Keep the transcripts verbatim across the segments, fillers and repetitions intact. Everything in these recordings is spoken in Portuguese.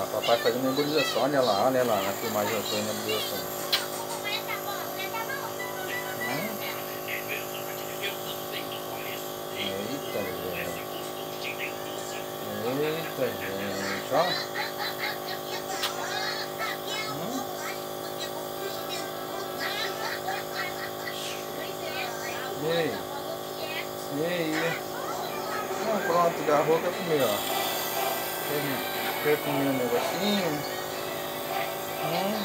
Papai fazendo nebulização, olha lá, olha lá na filmagem da nebulização. Hum? Eita, gente. Eita, gente, ó. Hum? E aí? E aí? Ah, pronto, agarrou, quer comer, ó. Quer, quer comer um negocinho? Hum?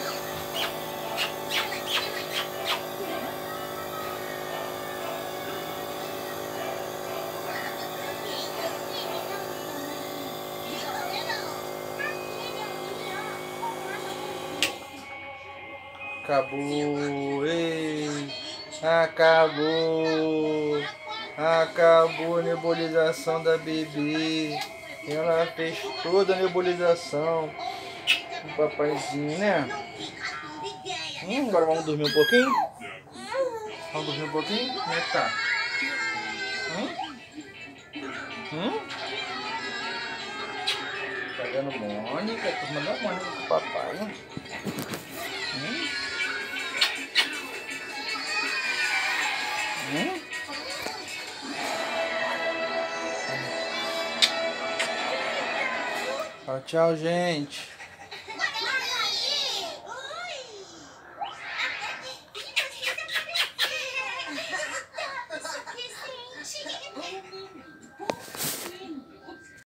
Acabou, ei, acabou, acabou a nebulização da bebê. Ela fez toda a nebulização. O papaizinho, né? Hum, agora vamos dormir um pouquinho? Vamos dormir um pouquinho? Como é que tá? Hum? Hum? Tá vendo Mônica? Tô mandando Mônica pro papai. Hum? Hum? Tchau, tchau, gente.